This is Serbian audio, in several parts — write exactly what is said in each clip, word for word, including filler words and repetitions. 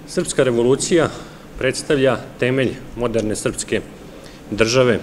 Srpska revolucija predstavlja temelj moderne srpske države.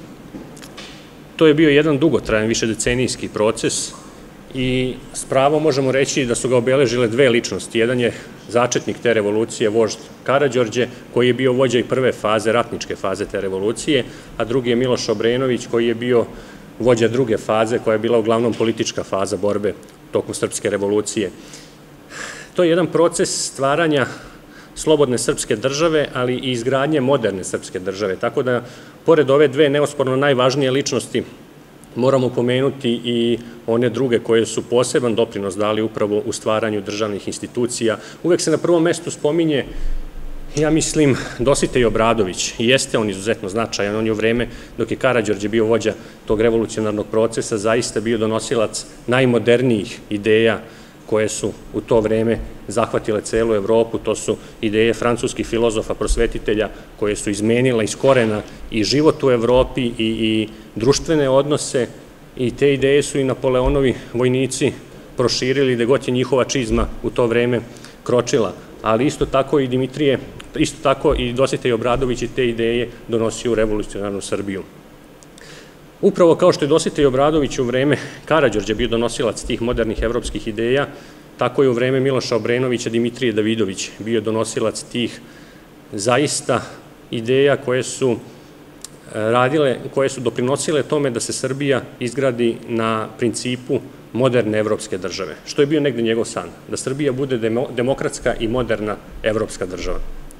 To je bio jedan dugotrajan, višedecenijski proces i s pravom možemo reći da su ga obeležile dve ličnosti. Jedan je začetnik te revolucije, vožd Karađorđe, koji je bio vođa i prve faze, ratničke faze te revolucije, a drugi je Miloš Obrenović, koji je bio vođa druge faze, koja je bila uglavnom politička faza borbe tokom srpske revolucije. To je jedan proces stvaranja slobodne srpske države, ali i izgradnje moderne srpske države. Tako da, pored ove dve neosporno najvažnije ličnosti, moramo pomenuti i one druge koje su poseban doprinos dali upravo u stvaranju državnih institucija. Uvek se na prvom mestu spominje, ja mislim, Dositej Obradović. I jeste on izuzetno značajan. On je u vreme dok je Karađorđe bio vođa tog revolucionarnog procesa zaista bio donosilac najmodernijih ideja koje su u to vreme zahvatile celu Evropu. To su ideje francuskih filozofa, prosvetitelja, koje su izmenile iz korena i život u Evropi i, i društvene odnose, i te ideje su i Napoleonovi vojnici proširili gde god je njihova čizma u to vreme kročila. Ali isto tako i Dimitrije, isto tako i Dositej Obradović i te ideje donosio u revolucionarnu Srbiju. Upravo kao što je Dositej Obradović u vreme Karađorđe bio donosilac tih modernih evropskih ideja, tako je u vreme Miloša Obrenovića Dimitrije Davidović bio donosilac tih zaista ideja koje su radile, koje su doprinosile tome da se Srbija izgradi na principu moderne evropske države, što je bio negde njegov san, da Srbija bude demokratska i moderna evropska država.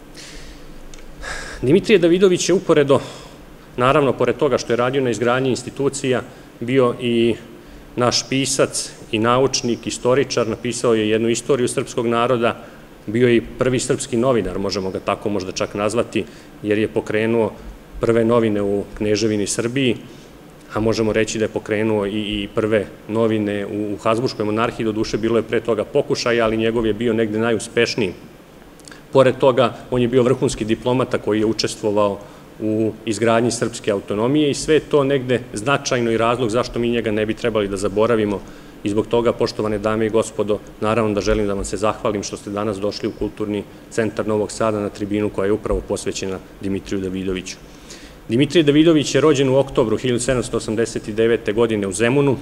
Dimitrije Davidović je uporedo, naravno, pored toga što je radio na izgradnji institucija, bio i naš pisac i naučnik, istoričar, napisao je jednu istoriju srpskog naroda, bio je i prvi srpski novinar, možemo ga tako možda čak nazvati, jer je pokrenuo prve novine u Kneževini Srbiji, a možemo reći da je pokrenuo i prve novine u Habsburškoj monarhiji. Do duše bilo je pre toga pokušaj, ali njegov je bio negde najuspešniji. Pored toga, on je bio vrhunski diplomata koji je učestvovao u izgradnji srpske autonomije i sve to negde značajno i razlog zašto mi njega ne bi trebali da zaboravimo. I zbog toga, poštovane dame i gospodo, naravno da želim da vam se zahvalim što ste danas došli u Kulturni centar Novog Sada na tribinu koja je upravo posvećena Dimitriju Davidoviću. Dimitrije Davidović je rođen u oktobru hiljadu sedamsto osamdeset devete. godine u Zemunu,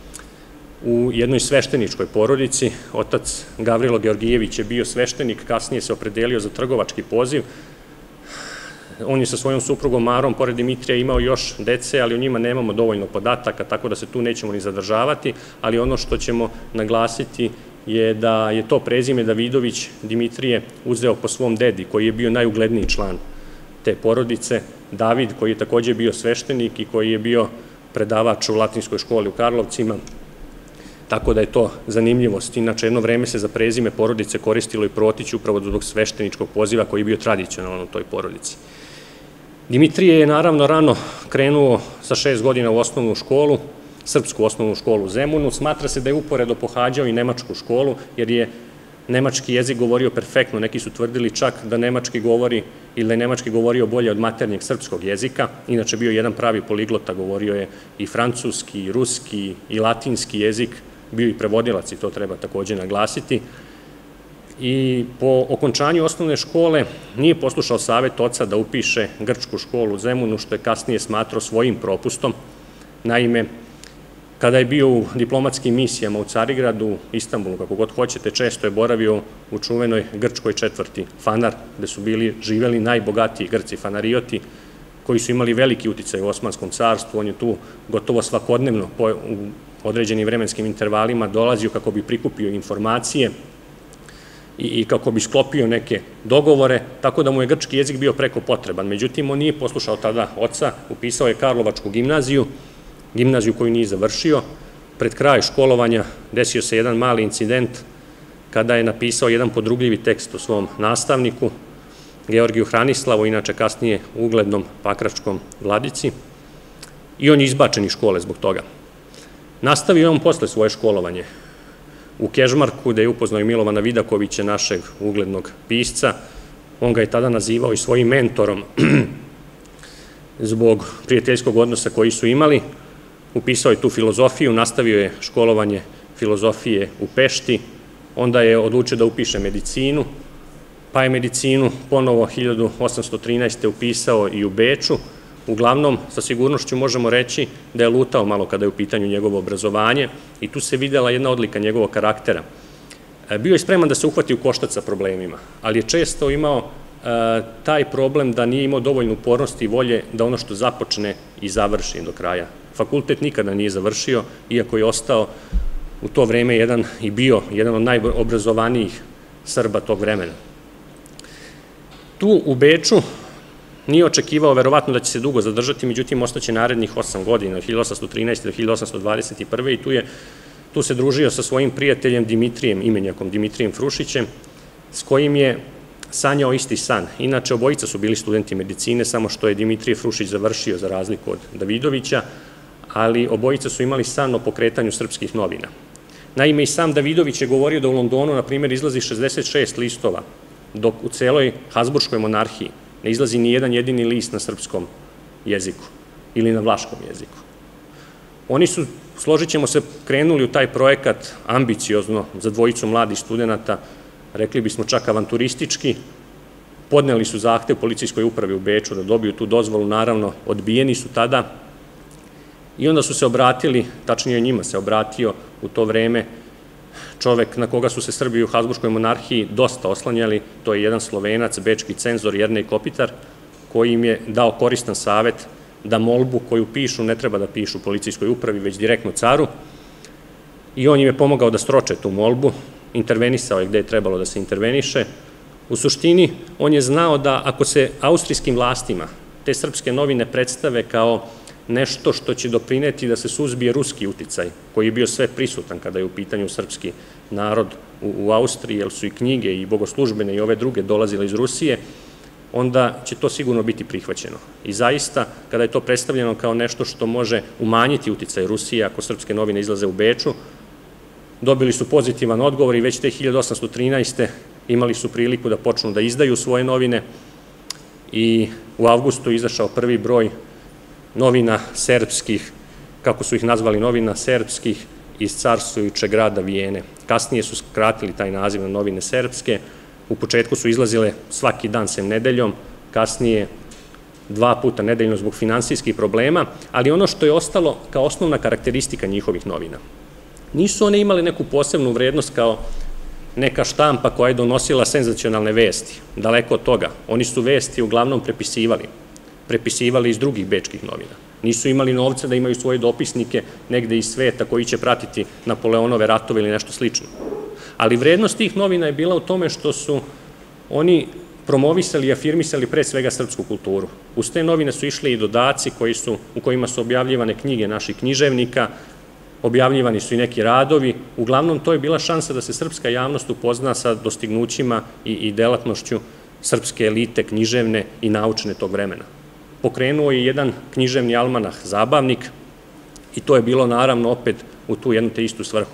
u jednoj svešteničkoj porodici. Otac Gavrilo Georgijević je bio sveštenik, kasnije se opredelio za trgovački poziv. On je sa svojom suprugom Marom, pored Dimitrija, imao još dece, ali o njima nemamo dovoljno podataka, tako da se tu nećemo ni zadržavati, ali ono što ćemo naglasiti je da je to prezime Davidović Dimitrije uzeo po svom dedi, koji je bio najugledniji član te porodice, David, koji je takođe bio sveštenik i koji je bio predavač u latinskoj školi u Karlovcima, tako da je to zanimljivost. Inače, jedno vreme se za prezime porodice koristilo i Protić, upravo zbog svešteničkog poziva koji je bio tradicionalan u toj porodici. Dimitrije je naravno rano krenuo sa šest godina u osnovnu školu, srpsku osnovnu školu u Zemunu. Smatra se da je uporedo pohađao i nemačku školu, jer je nemački jezik govorio perfektno. Neki su tvrdili čak da nemački govori ili da je nemački govorio bolje od maternjeg srpskog jezika. Inače, bio jedan pravi poliglota, govorio je i francuski, i ruski, i latinski jezik, bio i prevodilac, i to treba takođe naglasiti. I po okončanju osnovne škole nije poslušao savet oca da upiše grčku školu u Zemunu, što je kasnije smatrao svojim propustom. Naime, kada je bio u diplomatskim misijama u Carigradu, Istanbulu, kako god hoćete, često je boravio u čuvenoj grčkoj četvrti Fanar, gde su bili živeli najbogatiji Grci fanarioti, koji su imali veliki uticaj u Osmanskom carstvu. On je tu gotovo svakodnevno u određenim vremenskim intervalima dolazio kako bi prikupio informacije i kako bi sklopio neke dogovore, tako da mu je grčki jezik bio preko potreban. Međutim, on nije poslušao tada oca, upisao je Karlovačku gimnaziju, gimnaziju koju nije završio. Pred kraj školovanja desio se jedan mali incident kada je napisao jedan podrugljivi tekst o svom nastavniku, Georgiju Hranislavu, inače kasnije uglednom pakračkom vladici, i on je izbačen iz škole zbog toga. Nastavio je on posle svoje školovanje u Kežmarku, gde je upoznao i Milovana Vidakovića, našeg uglednog pisca. On ga je tada nazivao i svojim mentorom zbog prijateljskog odnosa koji su imali. Upisao je tu filozofiju, nastavio je školovanje filozofije u Pešti, onda je odlučio da upiše medicinu pa je medicinu ponovo hiljadu osamsto trinaeste. upisao i u Beču. Uglavnom, sa sigurnošću možemo reći da je lutao malo kada je u pitanju njegovo obrazovanje i tu se videla jedna odlika njegovog karaktera. Bio je spreman da se uhvati u koštac sa problemima, ali je često imao taj problem da nije imao dovoljnu upornosti i volje da ono što započne i završi do kraja. Fakultet nikada nije završio, iako je ostao u to vreme jedan i bio jedan od najobrazovanijih Srba tog vremena. Tu u Beču nije očekivao verovatno da će se dugo zadržati, međutim ostaće narednih osam godina, od hiljadu osamsto trinaeste. do hiljadu osamsto dvadeset prve. i tu je tu se družio sa svojim prijateljem Dimitrijem, imenjakom Dimitrijem Frušićem, s kojim je sanjao isti san. Inače, obojica su bili studenti medicine, samo što je Dimitrije Frušić završio za razliku od Davidovića, ali obojica su imali san o pokretanju srpskih novina. Naime, i sam Davidović je govorio da u Londonu, na primjer, izlazi šezdeset šest listova, dok u celoj Habsburškoj monarhiji ne izlazi ni jedan jedini list na srpskom jeziku ili na vlaškom jeziku. Oni su, složit ćemo se, krenuli u taj projekat ambiciozno za dvojicu mladih studenta, rekli bismo čak avanturistički, podneli su zahtev policijskoj upravi u Beču da dobiju tu dozvolu, naravno odbijeni su tada i onda su se obratili, tačnije njima se obratio u to vreme čovek na koga su se Srbi u Habsburškoj monarhiji dosta oslanjali, to je jedan Slovenac, bečki cenzor Jernej Kopitar, koji im je dao koristan savet da molbu koju pišu ne treba da pišu policijskoj upravi, već direktno caru, i on im je pomogao da stroče tu molbu, intervenisao je gde je trebalo da se interveniše. U suštini, on je znao da ako se austrijskim vlastima te srpske novine predstave kao nešto što će doprineti da se suzbije ruski uticaj, koji je bio sve prisutan kada je u pitanju srpski narod u Austriji, jer su i knjige i bogoslužbene i ove druge dolazile iz Rusije, onda će to sigurno biti prihvaćeno. I zaista, kada je to predstavljeno kao nešto što može umanjiti uticaj Rusije ako srpske novine izlaze u Beču, dobili su pozitivan odgovor i već te hiljadu osamsto trinaeste. imali su priliku da počnu da izdaju svoje novine i u avgustu izašao prvi broj novina serbskih, kako su ih nazvali, novina serbskih iz carstvujućeg grada Vijene. Kasnije su skratili taj naziv na novine serbske. U početku su izlazile svaki dan sem nedeljom, kasnije dva puta nedeljno zbog finansijskih problema, ali ono što je ostalo kao osnovna karakteristika njihovih novina. Nisu one imale neku posebnu vrednost kao neka štampa koja je donosila senzacionalne vesti. Daleko od toga. Oni su vesti uglavnom prepisivali. Prepisivali iz drugih bečkih novina. Nisu imali novca da imaju svoje dopisnike negde iz sveta koji će pratiti Napoleonove ratove ili nešto slično. Ali vrednost tih novina je bila u tome što su oni promovisali i afirmisali pre svega srpsku kulturu. Uz te novine su išli i dodaci u kojima su objavljivane knjige naših književnika, objavljivani su i neki radovi. Uglavnom, to je bila šansa da se srpska javnost upozna sa dostignućima i delatnošću srpske elite, književne i naučne tog vremena. Pokrenuo je jedan književni almanah Zabavnik i to je bilo naravno opet u tu jednu te istu svrhu.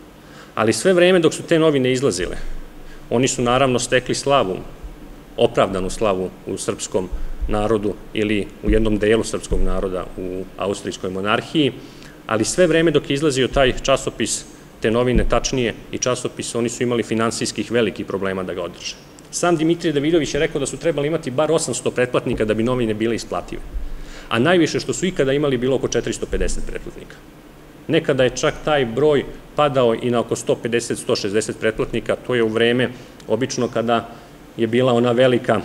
Ali sve vreme dok su te novine izlazile, oni su naravno stekli slavu, opravdanu slavu u srpskom narodu ili u jednom delu srpskog naroda u austrijskoj monarhiji, ali sve vreme dok je izlazio taj časopis, te novine tačnije i časopis, oni su imali finansijskih velikih problema da ga održe. Sam Dimitrije Davidović je rekao da su trebali imati bar osamsto pretplatnika da bi novine bile isplative, a najviše što su ikada imali bilo oko četiristo pedeset pretplatnika. Nekada je čak taj broj padao i na oko sto pedeset do sto šezdeset pretplatnika, to je u vreme obično kada je bila ona velika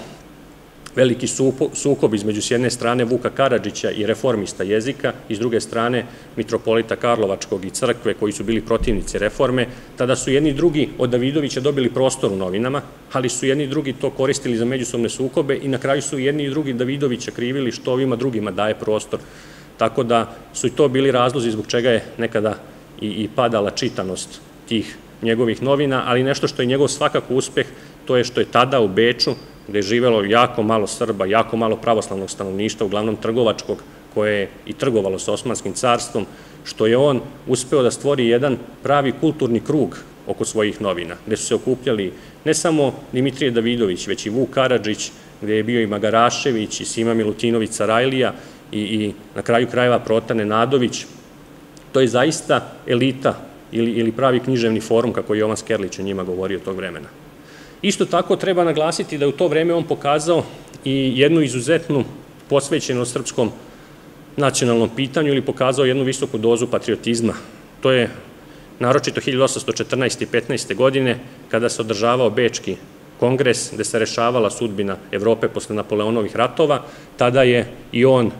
veliki sukob između s jedne strane Vuka Karadžića i reformista jezika i s druge strane mitropolita Karlovačkog i crkve koji su bili protivnici reforme. Tada su jedni i drugi od Davidovića dobili prostor u novinama, ali su jedni i drugi to koristili za međusobne sukobe i na kraju su jedni i drugi Davidovića krivili što ovima drugima daje prostor. Tako da su i to bili razlozi zbog čega je nekada i padala čitanost tih njegovih novina, ali nešto što je njegov svakako uspeh, to je što je tada u Beču, gde je živelo jako malo Srba, jako malo pravoslavnog stanovništva, uglavnom trgovačkog, koje je i trgovalo sa Osmanskim carstvom, što je on uspeo da stvori jedan pravi kulturni krug oko svojih novina, gde su se okupljali ne samo Dimitrije Davidović, već i Vuk Karadžić, gde je bio i Magarašević, i Sima Milutinović Sarajlija, i na kraju krajeva Protan Nenadović. To je zaista elita ili pravi književni forum, kako je Jovan Skerlić o njima govorio tog vremena. Isto tako treba naglasiti da je u to vreme on pokazao i jednu izuzetnu posvećenost srpskom nacionalnom pitanju ili pokazao jednu visoku dozu patriotizma. To je naročito hiljadu osamsto četrnaeste i petnaeste. godine kada se održavao Bečki kongres gde se rešavala sudbina Evrope posle Napoleonovih ratova. Tada je i on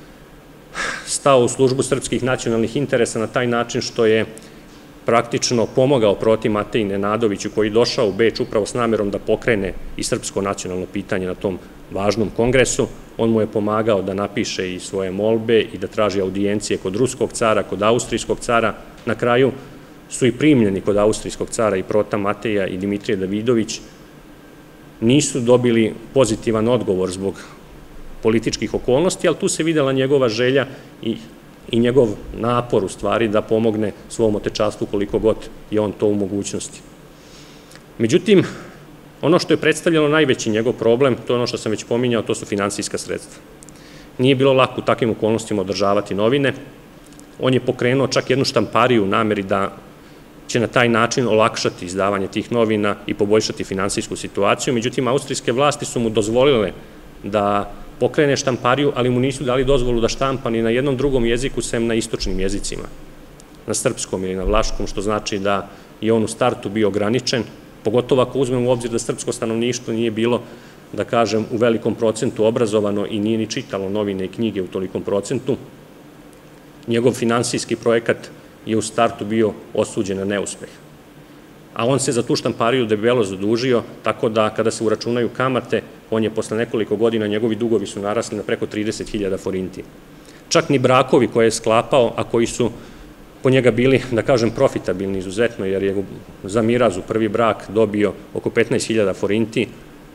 stao u službu srpskih nacionalnih interesa na taj način što je praktično pomogao Proti Mateji Nenadoviću koji je došao u Beč upravo s namerom da pokrene i srpsko nacionalno pitanje na tom važnom kongresu. On mu je pomagao da napiše i svoje molbe i da traži audijencije kod ruskog cara, kod austrijskog cara. Na kraju su i primljeni kod austrijskog cara i Prota Mateja i Dimitrije Davidović. Nisu dobili pozitivan odgovor zbog političkih okolnosti, ali tu se videla njegova želja i i njegov napor u stvari da pomogne svom otečastvu koliko god je on to u mogućnosti. Međutim, ono što je predstavljalo najveći njegov problem, to je ono što sam već pominjao, to su finansijska sredstva. Nije bilo lako u takvim okolnostima održavati novine. On je pokrenuo čak jednu štampariju u nameri da će na taj način olakšati izdavanje tih novina i poboljšati finansijsku situaciju. Međutim, austrijske vlasti su mu dozvolile da pokrene štampariju, ali mu nisu dali dozvolu da štampa ni na jednom drugom jeziku sem na istočnim jezicima, na srpskom ili na vlaškom, što znači da je on u startu bio ograničen, pogotovo ako uzmemo u obzir da srpsko stanovništvo nije bilo, da kažem, u velikom procentu obrazovano i nije ni čitalo novine i knjige u tolikom procentu. Njegov finansijski projekat je u startu bio osuđen na neuspeh. A on se za tu štampariju debelo zadužio, tako da kada se uračunaju kamate, on je posle nekoliko godina, njegovi dugovi su narasli na preko trideset hiljada forinti. Čak ni brakovi koje je sklapao, a koji su po njega bili, da kažem, profitabilni izuzetno, jer je za Mirazu prvi brak dobio oko petnaest hiljada forinti,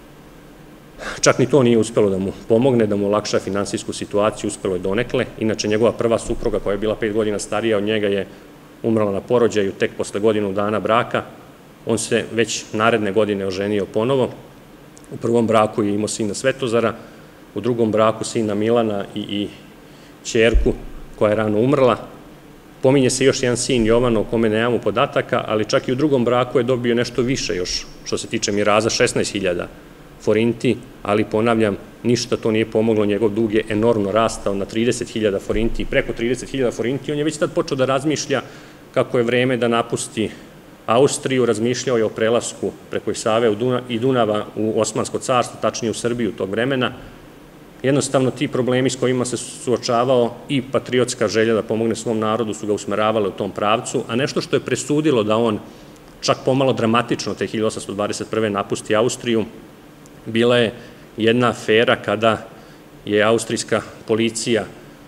čak ni to nije uspelo da mu pomogne, da mu olakša finansijsku situaciju, uspelo je donekle. Inače, njegova prva supruga, koja je bila pet godina starija od njega, je umrla na porođaju tek posle godinu dana braka. On se već naredne godine oženio ponovo. U prvom braku je imao sina Svetozara, u drugom braku sina Milana i ćerku koja je rano umrla. Pominje se još jedan sin Jovano o kome nemamo podataka, ali čak i u drugom braku je dobio nešto više još što se tiče Miraza, šesnaest hiljada forinti, ali ponavljam, ništa to nije pomoglo, njegov dug je enormno rastao na trideset hiljada forinti i preko trideset hiljada forinti. On je već tad počeo da razmišlja kako je vreme da napusti Austriju, razmišljao je o prelasku preko Save i Dunava u Osmansko carstvo, tačnije u Srbiju tog vremena. Jednostavno ti problemi s kojima se suočavao i patriotska želja da pomogne svom narodu su ga usmeravale u tom pravcu, a nešto što je presudilo da on čak pomalo dramatično te hiljadu osamsto dvadeset prve napusti Austriju, bila je jedna afera kada je austrijska policija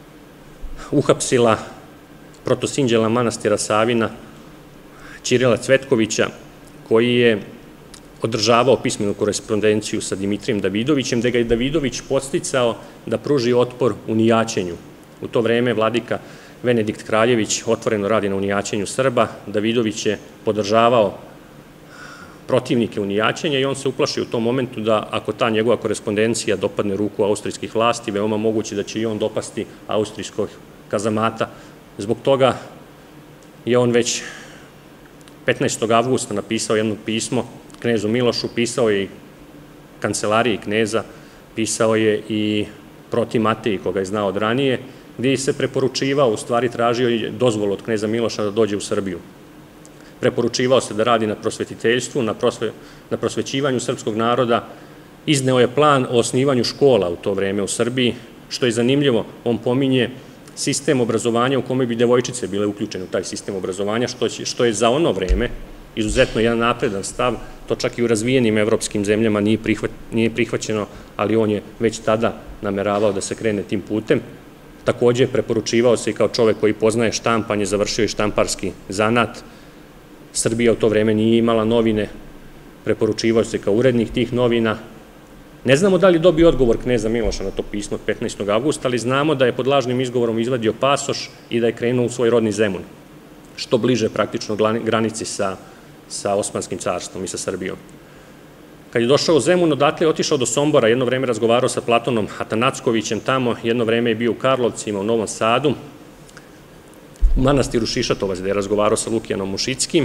uhapsila protosinđela manastira Savina Ćirila Cvetkovića, koji je održavao pismenu korespondenciju sa Dimitrijem Davidovićem, gde ga je Davidović podsticao da pruži otpor unijaćenju. U to vreme vladika Venedikt Kraljević otvoreno radi na unijaćenju Srba, Davidović je podržavao protivnike unijaćenja i on se uplaši u tom momentu da ako ta njegova korespondencija dopadne ruku austrijskih vlasti, veoma moguće da će i on dopasti austrijskog kazamata. Zbog toga je on već petnaestog avgusta napisao jedno pismo knezu Milošu, pisao je i kancelariji kneza, pisao je i Proti Mateji, koga je znao od ranije, gdje se preporučivao, u stvari tražio dozvolu od kneza Miloša da dođe u Srbiju. Preporučivao se da radi na prosvetiteljstvu, na prosvećivanju srpskog naroda, izneo je plan o osnivanju škola u to vreme u Srbiji, što je zanimljivo, on pominje sistem obrazovanja u kome bi devojčice bile uključene u taj sistem obrazovanja, što je za ono vreme izuzetno jedan napredan stav, to čak i u razvijenim evropskim zemljama nije prihvaćeno, ali on je već tada nameravao da se krene tim putem. Takođe, preporučivao se i kao čovek koji poznaje štampanje, završio je štamparski zanat. Srbija u to vreme nije imala novine, preporučivao se kao urednik tih novina. Ne znamo da li je dobio odgovor kneza Miloša na to pismo od petnaestog avgusta, ali znamo da je pod lažnim izgovorom izvadio pasoš i da je krenuo u svoj rodni Zemun, što bliže praktično granici sa Osmanskim carstvom i sa Srbijom. Kad je došao u Zemun, odatle je otišao do Sombora, jedno vreme razgovarao sa Platonom Atanackovićem tamo, jedno vreme je bio u Karlovcima, u Novom Sadu, u manastiru Šišatovac, gde je razgovarao sa Lukijanom Mušickim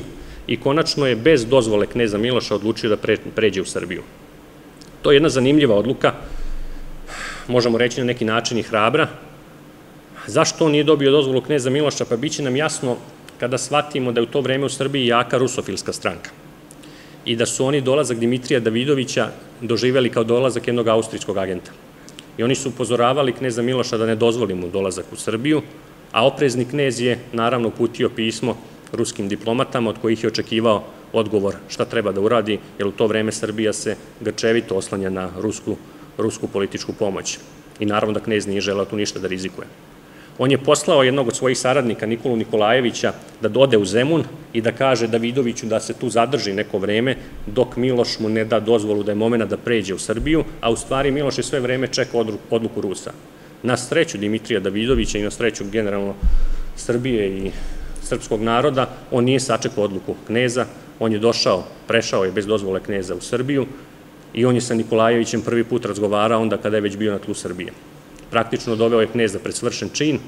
i konačno je bez dozvole kneza Miloša odlučio da pređe u Srbiju. To je jedna zanimljiva odluka, možemo reći na neki način i hrabra. Zašto on nije dobio dozvolu kneza Miloša? Pa biće nam jasno kada shvatimo da je u to vreme u Srbiji jaka rusofilska stranka i da su oni dolazak Dimitrija Davidovića doživeli kao dolazak jednog austrijskog agenta. I oni su upozoravali kneza Miloša da ne dozvoli mu dolazak u Srbiju, a oprezni knez je naravno uputio pismo ruskim diplomatama od kojih je očekivao odgovor šta treba da uradi, jer u to vreme Srbija se grčevito oslanja na rusku političku pomoć. I naravno da knez nije želeo tu ništa da rizikuje. On je poslao jednog od svojih saradnika, Nikolu Nikolajevića, da dode u Zemun i da kaže Davidoviću da se tu zadrži neko vreme, dok Miloš mu ne da dozvolu da je moment da pređe u Srbiju, a u stvari Miloš je sve vreme čekao odluku Rusa. Na sreću Dimitrija Davidovića i na sreću generalno Srbije i srpskog naroda, on nije sačekao odluku kneza, on je došao, prešao je bez dozvole kneza u Srbiju i on je sa Nikolajevićem prvi put razgovarao onda kada je već bio na tlu Srbije. Praktično doveo je kneza pred svršen čin,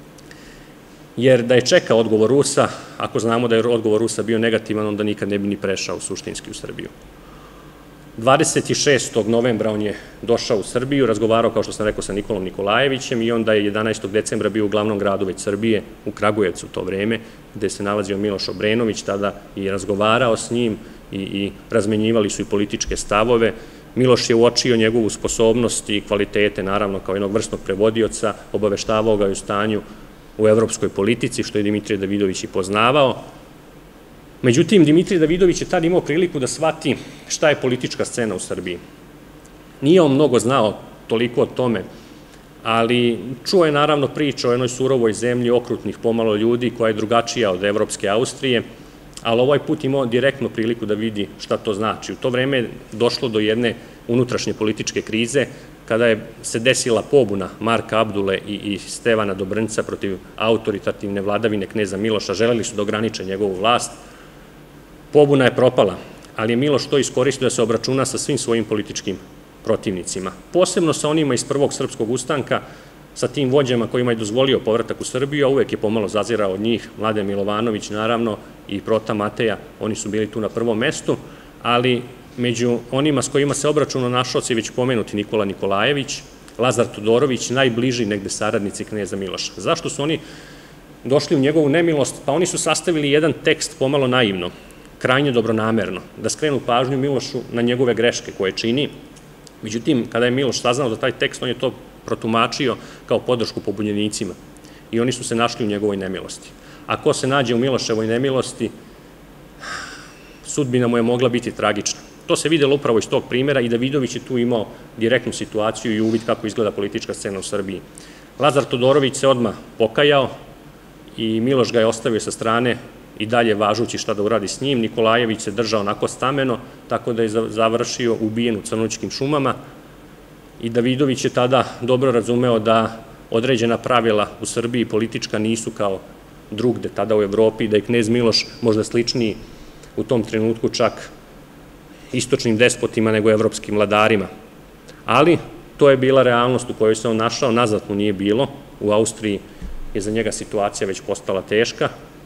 jer da je čekao odgovor Rusa, ako znamo da je odgovor Rusa bio negativan, onda nikad ne bi ni prešao suštinski u Srbiju. dvadeset šestog novembra on je došao u Srbiju, razgovarao, kao što sam rekao, sa Nikolom Nikolajevićem i onda je jedanaestog decembra bio u glavnom gradu već Srbije, u Kragujevcu u to vreme, gde se nalazio Miloš Obrenović, tada i razgovarao s njim i razmenjivali su i političke stavove. Miloš je uočio njegovu sposobnost i kvalitete, naravno, kao jednog vrsnog prevodioca, obaveštavao ga o stanju u evropskoj politici, što je Dimitrije Davidović i poznavao. Međutim, Dimitrije Davidović je tada imao priliku da shvati šta je politička scena u Srbiji. Nije on mnogo znao toliko o tome, ali čuo je naravno priču o jednoj surovoj zemlji okrutnih pomalo ljudi koja je drugačija od evropske Austrije, ali ovaj put imao direktnu priliku da vidi šta to znači. U to vreme je došlo do jedne unutrašnje političke krize, kada je se desila pobuna Marka Abdule i Stevana Dobrnca protiv autoritativne vladavine kneza Miloša, želeli su da ograniče njegovu vlast. Pobuna je propala, ali je Miloš to iskoristio da se obračuna sa svim svojim političkim protivnicima. Posebno sa onima iz prvog srpskog ustanka, sa tim vođama kojima je dozvolio povratak u Srbiju, a uvek je pomalo zazirao od njih, Mladen Milovanović naravno i Prota Mateja, oni su bili tu na prvom mestu, ali među onima s kojima se obračunao našao se već pomenuti Nikola Nikolajević, Lazar Todorović, najbliži negde saradnici kneza Miloša. Zašto su oni došli u njegovu nemilost? Pa oni su sastavili jedan tekst pomalo naivno, krajnje dobronamerno, da skrenu pažnju Milošu na njegove greške koje čini. Međutim, kada je Miloš saznao za taj tekst, on je to protumačio kao podršku pobunjenicima i oni su se našli u njegovoj nemilosti. A ko se nađe u Miloševoj nemilosti, sudbina mu je mogla biti tragična. To se videlo upravo iz tog primjera i Davidović je tu imao direktnu situaciju i uvid kako izgleda politička scena u Srbiji. Lazar Todorović se odmah pokajao i Miloš ga je ostavio sa strane i dalje važući šta da uradi s njim. Nikolajević se držao onako stameno, tako da je završio ubijen u Crnočkim šumama i Davidović je tada dobro razumeo da određena pravila u Srbiji politička nisu kao drugde tada u Evropi, da je knez Miloš možda sličniji u tom trenutku čak istočnim despotima nego evropskim vladarima. Ali to je bila realnost u kojoj se on našao, nazad mu nije bilo, u Austriji je za njega situacija već postala teška.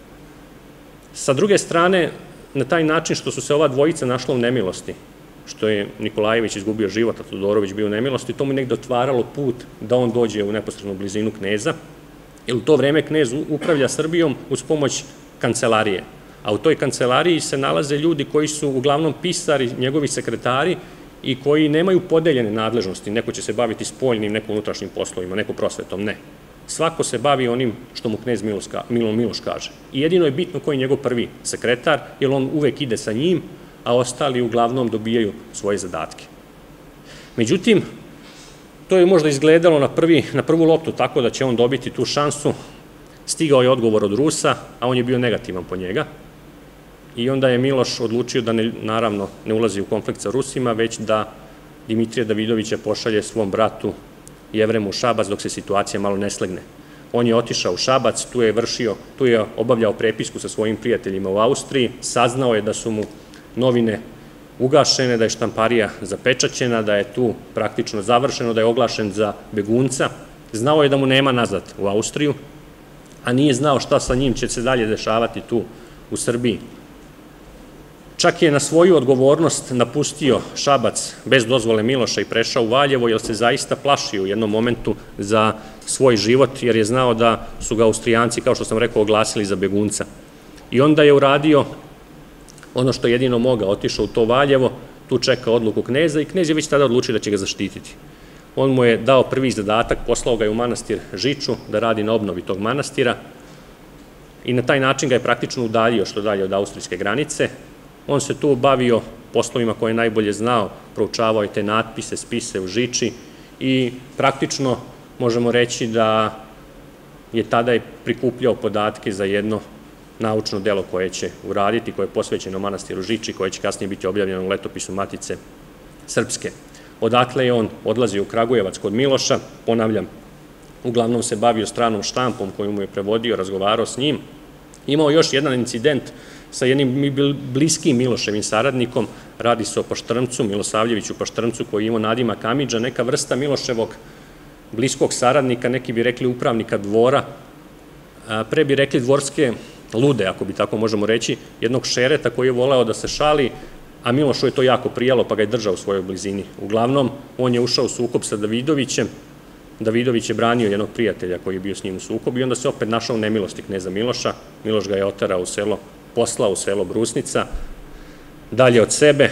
Sa druge strane, na taj način što su se ova dvojica našla u nemilosti, što je Nikolajević izgubio život, a Todorović bio u nemilosti, to mu je negde otvaralo put da on dođe u neposrednu blizinu kneza, jer u to vreme knez upravlja Srbijom uz pomoć kancelarije, a u toj kancelariji se nalaze ljudi koji su uglavnom pisari, njegovi sekretari i koji nemaju podeljene nadležnosti, neko će se baviti spoljnim, neko unutrašnjim poslovima, neko prosvetom, ne. Svako se bavi onim što mu knez Milo Miloš kaže. I jedino je bitno ko je njegov prvi sekretar, jer on uvek ide sa njim, a ostali uglavnom dobijaju svoje zadatke. Međutim, to je možda izgledalo na prvu loptu tako da će on dobiti tu šansu. Stigao je odgovor od Rusa, a on je bio negativan po njega. I onda je Miloš odlučio da naravno ne ulazi u konflikt sa Rusima, već da Dimitrija Davidovića pošalje svom bratu Jevremu u Šabac dok se situacija malo ne slegne. On je otišao u Šabac, tu je vršio, tu je obavljao prepisku sa svojim prijateljima u Austriji, saznao je da su mu novine ugašene, da je štamparija zapečaćena, da je tu praktično završeno, da je oglašen za begunca. Znao je da mu nema nazad u Austriju, a nije znao šta sa njim će se dalje dešavati tu u Srbiji. Čak je na svoju odgovornost napustio Šabac bez dozvole Miloša i prešao u Valjevo, jer se zaista plašio u jednom momentu za svoj život, jer je znao da su ga Austrijanci, kao što sam rekao, oglasili za begunca. I onda je uradio ono što je jedino mogao, otišao u to Valjevo, tu čeka odluku kneza i knez je već tada odlučio da će ga zaštititi. On mu je dao prvi zadatak, poslao ga je u manastir Žiču da radi na obnovi tog manastira i na taj način ga je praktično udaljio što dalje od austrijske granice. On se tu bavio poslovima koje je najbolje znao, proučavao je te natpise, spise u Žiči i praktično možemo reći da je tada je prikupljao podatke za jedno naučno delo koje će uraditi, koje je posvećeno manastiru Žiči, koje će kasnije biti objavljeno u letopisu Matice Srpske. Odatle je on odlazio u Kragujevac kod Miloša, ponavljam, uglavnom se bavio stranom štampom koju mu je prevodio, razgovarao s njim. Imao još jedan incident sa jednim bliskim Miloševim saradnikom, radi se o Paštrmcu, Milosavljeviću Paštrmcu, koji je imao nadimak Amidža, neka vrsta Miloševog bliskog saradnika, neki bi rekli upravnika dvora, pre bi rekli dvorske lude, ako bi tako možemo reći, jednog šereta koji je voleo da se šali, a Milošu je to jako prijalo, pa ga je držao u svojoj blizini. Uglavnom, on je ušao u sukob sa Davidovićem, Davidović je branio jednog prijatelja koji je bio s njim u sukobu i onda se opet našao u nemilosti kneza Miloša. Miloš ga je oterao u selo, poslao u selo Brusnica, dalje od sebe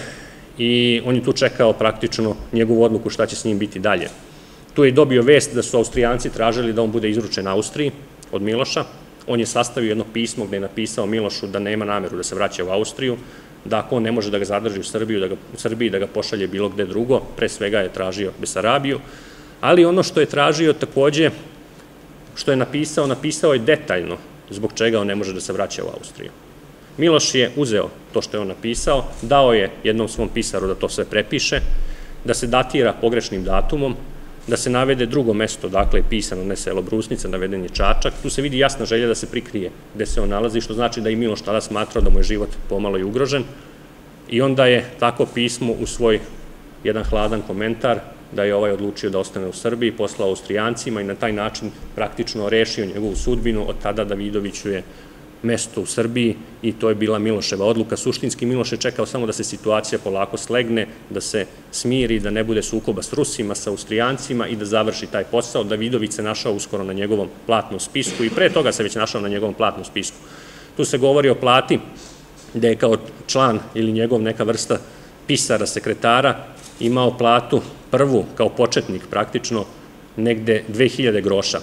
i on je tu čekao praktično njegovu odluku šta će s njim biti dalje. Tu je dobio vest da su Austrijanci tražili da on bude izručen Austriji od Miloša. On je sastavio jedno pismo gde je napisao Milošu da nema nameru da se vraća u Austriju, da ako on ne može da ga zadrži u Srbiji, da ga pošalje bilo gde drugo, pre svega je tražio Besarabiju, ali ono što je tražio takođe, što je napisao, napisao je detaljno zbog čega on ne može da se vraća u Austriju. Miloš je uzeo to što je on napisao, dao je jednom svom pisaru da to sve prepiše, da se datira pogrešnim datumom, da se navede drugo mesto, dakle je pisano, ne selo Brusnica, naveden je Čačak. Tu se vidi jasna želja da se prikrije gde se on nalazi, što znači da i Miloš tada smatrao da mu je život pomalo i ugrožen. I onda je tako pismo u svoj jedan hladan komentar da je ovaj odlučio da ostane u Srbiji, poslao Austrijancima i na taj način praktično rešio njegovu sudbinu. Od tada Davidoviću je mesto u Srbiji i to je bila Miloševa odluka. Suštinski Miloš je čekao samo da se situacija polako slegne, da se smiri, da ne bude sukoba s Rusima, sa Austrijancima i da završi taj posao. Davidović se našao uskoro na njegovom platnom spisku i pre toga se već našao na njegovom platnom spisku. Tu se govori o plati, gde je kao član ili njegov neka vrsta pisara, sekretara, imao platu prvu kao početnik praktično negde dve hiljade groša.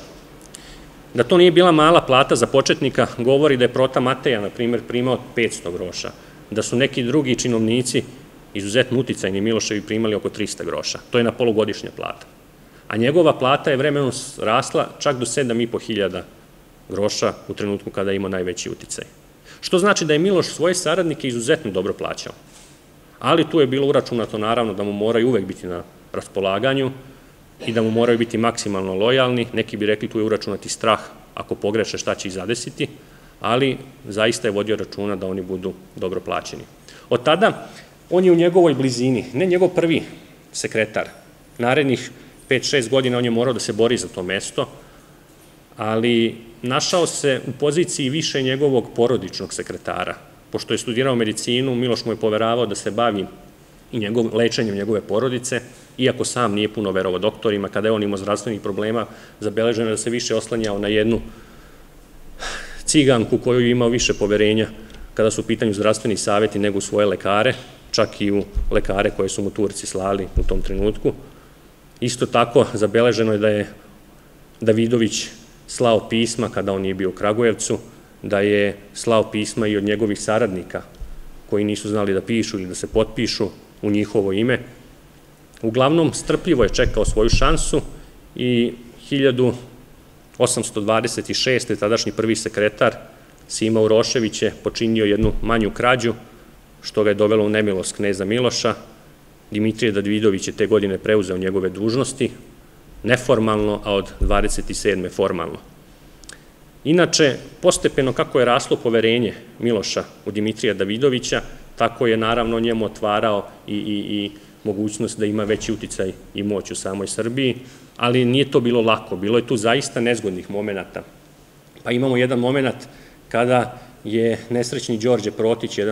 Da to nije bila mala plata za početnika, govori da je Prota Mateja, na primjer, primao petsto groša, da su neki drugi činovnici, izuzetno uticajni Miloševi, primali oko trista groša. To je na polugodišnja plata. A njegova plata je vremenom rasla čak do sedam i po hiljada groša u trenutku kada je imao najveći uticaj. Što znači da je Miloš svoje saradnike izuzetno dobro plaćao. Ali tu je bilo uračunato naravno da mu moraju uvek biti na raspolaganju i da mu moraju biti maksimalno lojalni. Neki bi rekli tu je uračunati strah ako pogreše šta će ih zadesiti, ali zaista je vodio računa da oni budu dobro plaćeni. Od tada on je u njegovoj blizini, ne njegov prvi sekretar, narednih pet šest godina on je morao da se bori za to mesto, ali našao se u poziciji više njegovog porodičnog sekretara. Pošto je studirao medicinu, Miloš mu je poveravao da se bavi i lečenjem njegove porodice, iako sam nije puno verovao doktorima. Kada je on imao zdravstvenih problema, zabeleženo je da se više oslanjao na jednu ciganku koju je imao više poverenja kada su u pitanju zdravstveni savjeti nego u svoje lekare, čak i u lekare koje su mu Turci slali u tom trenutku. Isto tako zabeleženo je da je Davidović slao pisma kada on nije bio u Kragujevcu, da je slao pisma i od njegovih saradnika koji nisu znali da pišu ili da se potpišu u njihovo ime. Uglavnom, strpljivo je čekao svoju šansu i hiljadu osamsto dvadeset šeste. tadašnji prvi sekretar Sima Urošević je počinio jednu manju krađu, što ga je dovelo u nemilost kneza Miloša. Dimitrije Davidović je te godine preuzeo njegove dužnosti, neformalno, a od dvadeset sedme formalno. Inače, postepeno kako je raslo poverenje Miloša u Dimitrija Davidovića, tako je naravno njemu otvarao i mogućnost da ima veći uticaj i moć u samoj Srbiji, ali nije to bilo lako, bilo je tu zaista nezgodnih momenata. Pa imamo jedan moment kada je nesrećni Đorđe Protić, jedan od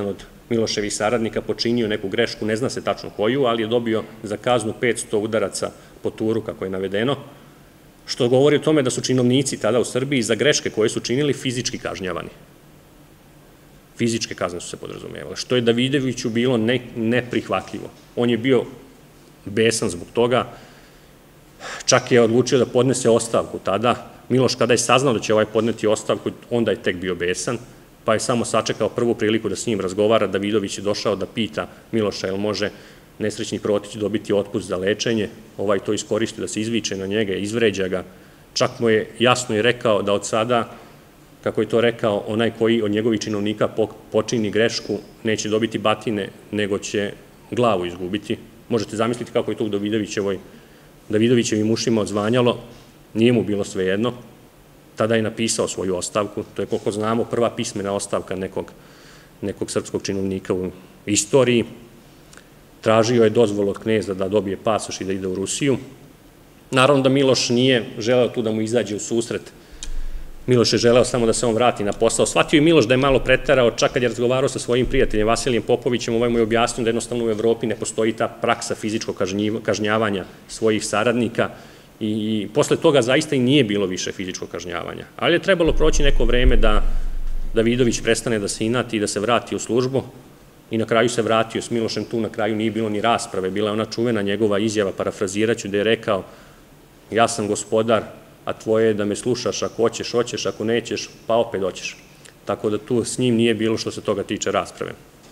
Miloševih saradnika počinio neku grešku, ne zna se tačno koju, ali je dobio za kaznu petsto udaraca po turu, kako je navedeno, što govori o tome da su činovnici tada u Srbiji za greške koje su činili fizički kažnjavani. Fizičke kazne su se podrazumevale, što je Davidoviću bilo neprihvatljivo. On je bio besan zbog toga, čak je odlučio da podnese ostavku tada. Miloš kada je saznao da će ovaj podneti ostavku, onda je tek bio besan, pa je samo sačekao prvu priliku da s njim razgovara. Davidović je došao da pita Miloša jel može nesrećni Protić dobiti otpust za lečenje, ovaj to iskoristio da se izviče na njega, izvređa ga, čak mu je jasno i rekao da od sada, kako je to rekao, onaj koji od njegovih činovnika počini grešku neće dobiti batine, nego će glavu izgubiti. Možete zamisliti kako je to u Davidovićevim ušima odzvanjalo, nije mu bilo svejedno, tada je napisao svoju ostavku, to je koliko znamo prva pismena ostavka nekog, nekog srpskog činovnika u istoriji. Tražio je dozvolu od kneza da dobije pasoš i da ide u Rusiju. Naravno da Miloš nije želeo tu da mu izađe u susret. Miloš je želeo samo da se on vrati na posao. Shvatio je Miloš da je malo preterao, čak kad je razgovarao sa svojim prijateljem Vasilijem Popovićem, ovaj mu je objasnio da jednostavno u Evropi ne postoji ta praksa fizičkog kažnjavanja svojih saradnika i posle toga zaista i nije bilo više fizičkog kažnjavanja. Ali je trebalo proći neko vreme da Davidović prestane da se inati i da se vrati u službu i na kraju se vratio s Milošem. Tu na kraju nije bilo ni rasprave, bila je ona čuvena njegova izjava, parafraziraću, da je rekao: ja sam gospodar, a tvoje je da me slušaš, ako hoćeš, hoćeš, ako nećeš, pa opet hoćeš. Tako da tu s njim nije bilo što se toga tiče rasprave.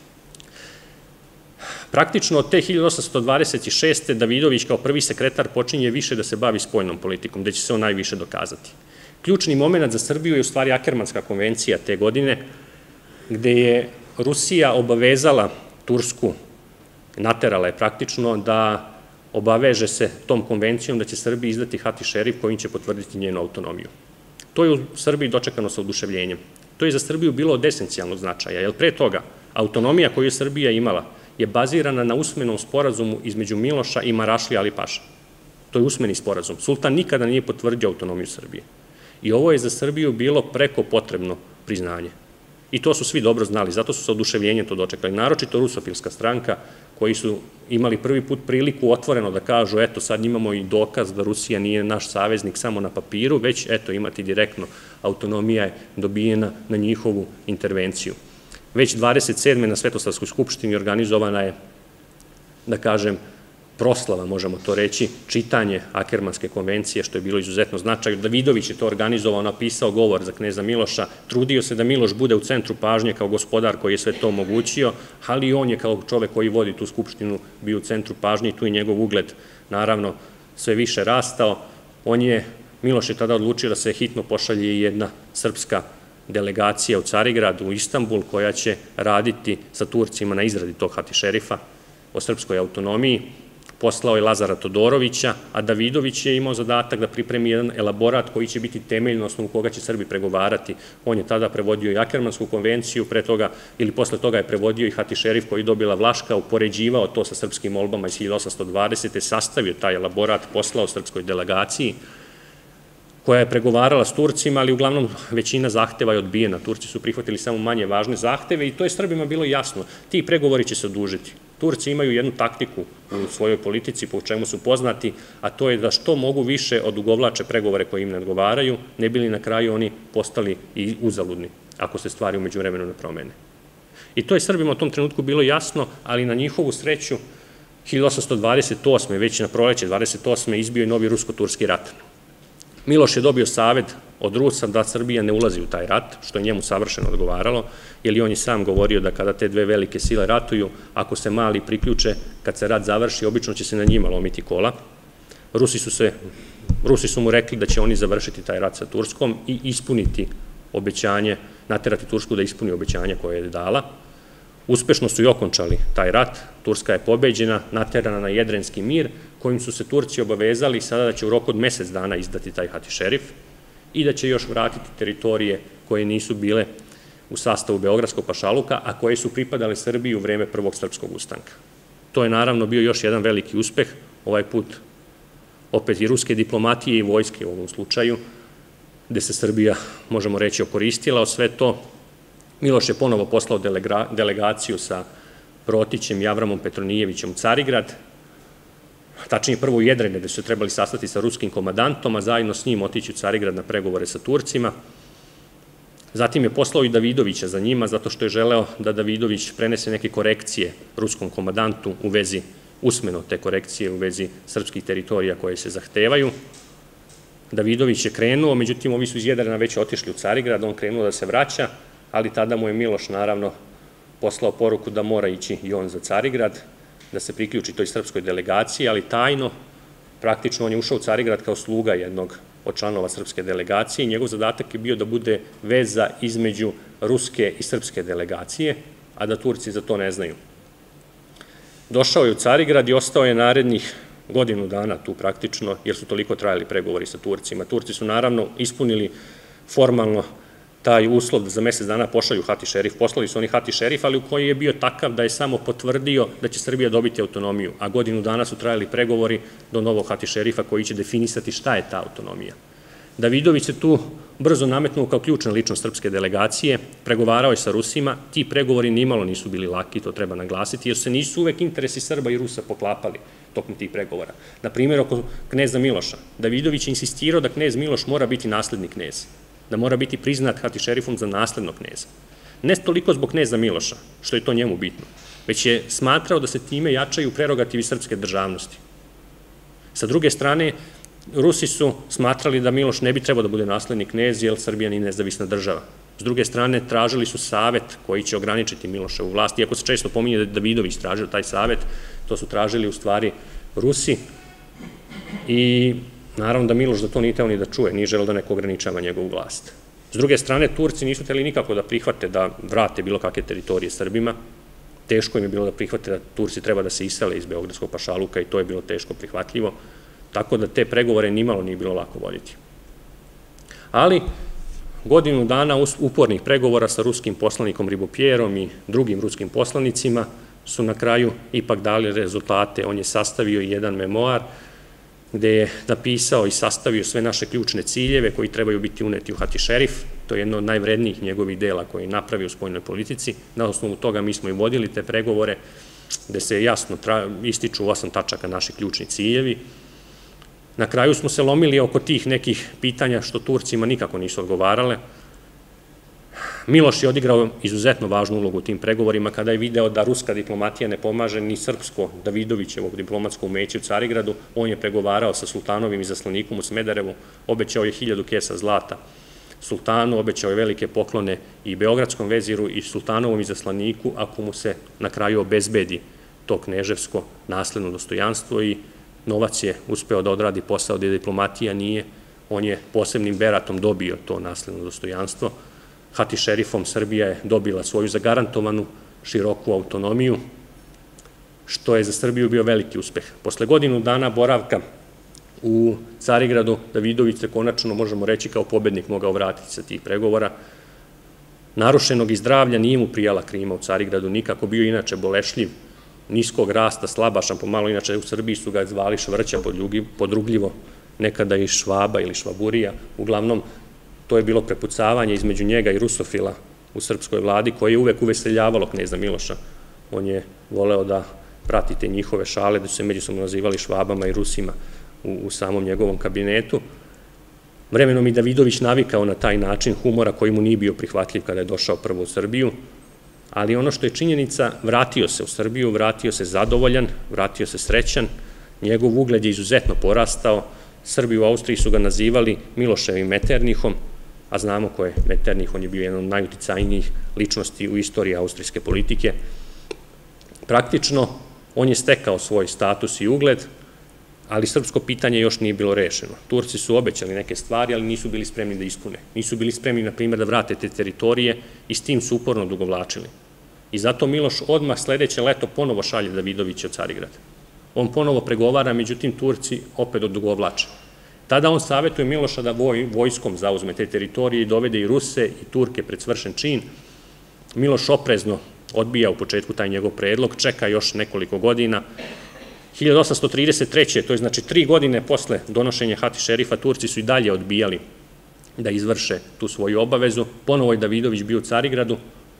Praktično od te hiljadu osamsto dvadeset šeste. Davidović kao prvi sekretar počinje više da se bavi spoljnom politikom, gde će se on najviše dokazati. Ključni moment za Srbiju je u stvari Akermanska konvencija te godine, gde je Rusija obavezala Tursku, naterala je praktično da obaveže se tom konvencijom da će Srbiji izdati hati šerif kojim će potvrditi njenu autonomiju. To je u Srbiji dočekano sa oduševljenjem. To je za Srbiju bilo od esencijalnog značaja, jer pre toga autonomija koju je Srbija imala je bazirana na usmenom sporazumu između Miloša i Marašlija Ali Paša. To je usmeni sporazum. Sultan nikada nije potvrdio autonomiju Srbije. I ovo je za Srbiju bilo preko potrebno priznanje. I to su svi dobro znali, zato su sa oduševljenjem to dočekali. Naročito rusofilska stranka, koji su imali prvi put priliku otvoreno da kažu: eto, sad imamo i dokaz da Rusija nije naš saveznik samo na papiru, već eto, imati direktno, autonomija je dobijena na njihovu intervenciju. Već dvadeset sedme na Svetosavskoj skupštini organizovana je, da kažem, proslava, možemo to reći, čitanje Akermanske konvencije, što je bilo izuzetno značajno. Davidović je to organizovao, napisao govor za kneza Miloša, trudio se da Miloš bude u centru pažnje kao gospodar koji je sve to omogućio, ali i on je kao čovek koji vodi tu skupštinu bio u centru pažnje i tu je njegov ugled, naravno, sve više rastao. On je, Miloš je tada odlučio da se hitno pošalje jedna srpska delegacija u Carigrad, u Istanbul, koja će raditi sa Turcima na izradi tog hati šerifa o srpskoj autonomiji. Poslao je Lazara Todorovića, a Davidović je imao zadatak da pripremi jedan elaborat koji će biti temelj na osnovu koga će Srbi pregovarati. On je tada prevodio i Akermansku konvenciju, pre toga ili posle toga je prevodio i hati šerif koji je dobila Vlaška, upoređivao to sa srpskim molbama iz hiljadu osamsto dvadesete. sastavio taj elaborat, poslao srpskoj delegaciji, koja je pregovarala s Turcima, ali uglavnom većina zahteva je odbijena. Turci su prihvatili samo manje važne zahteve i to je Srbima bilo jasno. Ti pregovori će se odužiti. Turci imaju jednu taktiku u svojoj politici po čemu su poznati, a to je da što mogu više odugovlače pregovore koji im ne odgovaraju, ne bili na kraju oni postali i uzaludni, ako se stvari umeđu vremenu ne promene. I to je Srbima u tom trenutku bilo jasno, ali na njihovu sreću hiljadu osamsto dvadeset osme. već na proleće dvadeset osme. izbio je novi rusko-turski rat. Miloš je dobio savjet od Rusa da Srbija ne ulazi u taj rat, što je njemu savršeno odgovaralo, jer i on je sam govorio da kada te dve velike sile ratuju, ako se mali priključe, kad se rat završi, obično će se na njima lomiti kola. Rusi su, se, Rusi su mu rekli da će oni završiti taj rat sa Turskom i ispuniti obećanje, naterati Tursku da ispuni obećanje koje je dala. Uspešno su i okončali taj rat, Turska je pobeđena, naterana na Jedrenski mir, kojim su se Turci obavezali sada da će u roku od mesec dana izdati taj hati šerif i da će još vratiti teritorije koje nisu bile u sastavu Beogradskog pašaluka, a koje su pripadale Srbiji u vreme Prvog srpskog ustanka. To je naravno bio još jedan veliki uspeh, ovaj put opet i ruske diplomatije i vojske u ovom slučaju, gde se Srbija, možemo reći, okoristila o sve to. Miloš je ponovo poslao delegaciju sa Protićem i Avramom Petronijevićem u Carigrad, tačnije prvo u Jedrene, gde su trebali sastati sa ruskim komandantom, a zajedno s njim otići u Carigrad na pregovore sa Turcima. Zatim je poslao i Davidovića za njima, zato što je želeo da Davidović prenese neke korekcije ruskom komandantu u vezi, usmeno te korekcije u vezi srpskih teritorija koje se zahtevaju. Davidović je krenuo, međutim, ovi su iz Jedrana već otišli u Carigrad, on krenuo da se vraća, ali tada mu je Miloš, naravno, poslao poruku da mora ići i on za Carigrad, da se priključi toj srpskoj delegaciji, ali tajno, praktično on je ušao u Carigrad kao sluga jednog od članova srpske delegacije i njegov zadatak je bio da bude veza između ruske i srpske delegacije, a da Turci za to ne znaju. Došao je u Carigrad i ostao je narednih godinu dana tu praktično, jer su toliko trajali pregovori sa Turcima. Turci su naravno ispunili formalno taj uslov da za mesec dana pošalju Hati šerif. Poslali su oni Hati šerif, ali u koji je bio takav da je samo potvrdio da će Srbija dobiti autonomiju, a godinu dana su trajali pregovori do novog Hati šerifa koji će definisati šta je ta autonomija. Davidović se tu brzo nametnuo kao ključna ličnost srpske delegacije, pregovarao je sa Rusima, ti pregovori nimalo nisu bili laki, to treba naglasiti, jer se nisu uvek interesi Srba i Rusa poklapali tokom tih pregovora. Na primjer, oko kneza Miloša, Davidović je insistirao da knez Miloš mora biti naslednik kneza, da mora biti priznat Hati šerifom za naslednog kneza. Ne toliko zbog kneza Miloša, što je to njemu bitno, već je smatrao da se time jačaju prerogativi srpske državnosti. Sa druge strane, Rusi su smatrali da Miloš ne bi trebao da bude naslednik knez, jer Srbija nije nezavisna država. S druge strane, tražili su savet koji će ograničiti Miloševu vlast, iako se često pominje da je Davidović tražio taj savet, to su tražili u stvari Rusi i naravno da Miloš za to nije teo ni da čuje, nije želeo da neko ograničava njegovu vlast. S druge strane, Turci nisu hteli nikako da prihvate da vrate bilo kakve teritorije Srbima, teško im je bilo da prihvate da Turci treba da se isele iz Beogradskog pašaluka i to je bilo teško prihvatljivo, tako da te pregovore nimalo nije bilo lako voditi. Ali, godinu dana upornih pregovora sa ruskim poslanikom Ribopjerom i drugim ruskim poslanicima su na kraju ipak dali rezultate. On je sastavio jedan memoar gde je napisao i sastavio sve naše ključne ciljeve koji trebaju biti uneti u Hati šerif. To je jedno od najvrednijih njegovih dela koje je napravio u spoljnoj politici. Na osnovu toga mi smo i vodili te pregovore gde se jasno ističu osam tačaka naši ključni ciljevi. Na kraju smo se lomili oko tih nekih pitanja što Turcima nikako nisu odgovarale. Miloš je odigrao izuzetno važnu ulogu u tim pregovorima kada je video da ruska diplomatija ne pomaže ni srpsko Davidovićevog diplomatsko umeće u Carigradu. On je pregovarao sa sultanovim izaslanikom u Smederevu, obećao je hiljadu kesa zlata sultanu, obećao je velike poklone i beogradskom veziru i sultanovom izaslaniku ako mu se na kraju obezbedi to kneževsko nasledno dostojanstvo i novac je uspeo da odradi posao gde diplomatija nije, on je posebnim beratom dobio to nasledno dostojanstvo. Hati šerifom Srbija je dobila svoju zagarantovanu široku autonomiju, što je za Srbiju bio veliki uspeh. Posle godinu dana boravka u Carigradu, Davidović se konačno, možemo reći, kao pobednik mogao vratiti sa tih pregovora. Narušenog i zdravlja nije mu prijala klima u Carigradu, nikako bio inače bolešljiv, niskog rasta, slabašan, pomalo, inače u Srbiji su ga zvali Švrća podrugljivo, nekada i Švaba ili Švaburija. Uglavnom, to je bilo prepucavanje između njega i rusofila u srpskoj vladi, koje je uvek uveseljavalo kneza Miloša. On je voleo da prati te njihove šale, da su se međusobno nazivali Švabama i Rusima u samom njegovom kabinetu. Vremenom i Davidović navikao na taj način humora koji mu nije bio prihvatljiv kada je došao prvo u Srbiju, ali ono što je činjenica, vratio se u Srbiju, vratio se zadovoljan, vratio se srećan, njegov ugled je izuzetno porastao, Srbi u Austriji su ga nazivali Miloševim Meternihom, a znamo ko je Meternih, on je bio jedan od najuticajnijih ličnosti u istoriji austrijske politike. Praktično, on je stekao svoj status i ugled, ali srpsko pitanje još nije bilo rešeno. Turci su obećali neke stvari, ali nisu bili spremni da ispune. Nisu bili spremni, na primjer, da vrate te teritorije i s tim su uporno odugovlačili. I zato Miloš odmah sledeće leto ponovo šalje Davidovića u Carigrad. On ponovo pregovara, međutim Turci opet odugovlače. Tada on savjetuje Miloša da vojskom zauzme te teritorije i dovede i Ruse i Turke pred svršen čin. Miloš oprezno odbija u početku taj njegov predlog, čeka još nekoliko godina. hiljadu osamsto trideset treće. to je znači tri godine posle donošenja Hati šerifa, Turci su i dalje odbijali da izvrše tu svoju obavezu. Ponovo je Davidović bio u Carigradu,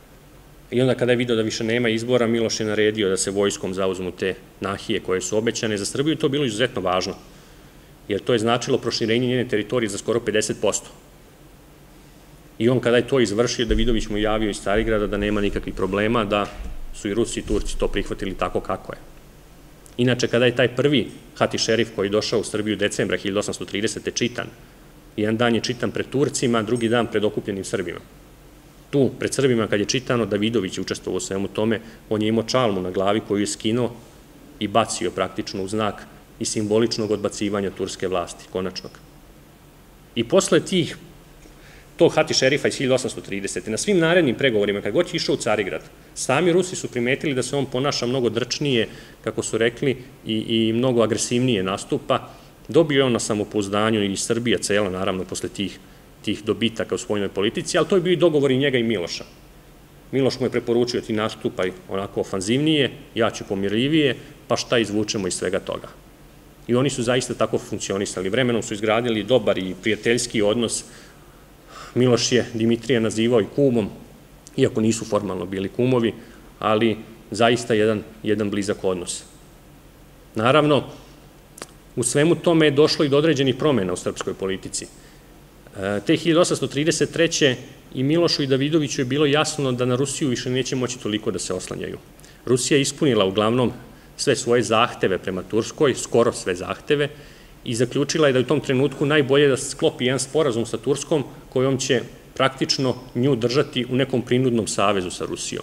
I onda kada je video da više nema izbora, Miloš je naredio da se vojskom zauzmu te nahije koje su obećane. Za Srbiju to bilo izuzetno važno, jer to je značilo proširenje njene teritorije za skoro pedeset posto. I on kada je to izvršio, Davidović mu javio iz Carigrada da nema nikakvih problema, da su i Rusi i Turci to prihvatili tako kako je. Inače, kada je taj prvi hati šerif koji je došao u Srbiju decembra hiljadu osamsto tridesete čitan, jedan dan je čitan pred Turcima, drugi dan pred okupljenim Srbima. Tu, pred Srbima, kad je čitano, Davidović je učestvovao u svemu tome, on je imao čalmu na glavi koju je skinuo i bacio praktično u znak i simboličnog odbacivanja turske vlasti, konačnog. I posle tih, tog hati šerifa iz hiljadu osamsto tridesete. na svim narednim pregovorima, kad god je išao u Carigrad, sami Rusi su primetili da se on ponaša mnogo drčnije, kako su rekli, i, i mnogo agresivnije nastupa. Dobio je on na samopouzdanju i Srbija cela, naravno, posle tih, tih dobitaka u spoljnoj politici, ali to je bio i dogovor i njega i Miloša. Miloš mu je preporučio ti nastupaj onako ofanzivnije, ja ću pomirljivije, pa šta izvučemo iz svega toga. I oni su zaista tako funkcionisali. Vremenom su izgradili dobar i prijateljski odnos. Miloš je Dimitrija nazivao i kumom, iako nisu formalno bili kumovi, ali zaista jedan, jedan blizak odnos. Naravno, u svemu tome je došlo i do određenih promena u srpskoj politici. Te hiljadu osamsto trideset treće i Milošu i Davidoviću je bilo jasno da na Rusiju više neće moći toliko da se oslanjaju. Rusija je ispunila uglavnom sve svoje zahteve prema Turskoj, skoro sve zahteve, i zaključila je da je u tom trenutku najbolje da sklopi jedan sporazum sa Turskom kojom će praktično nju držati u nekom prinudnom savezu sa Rusijom.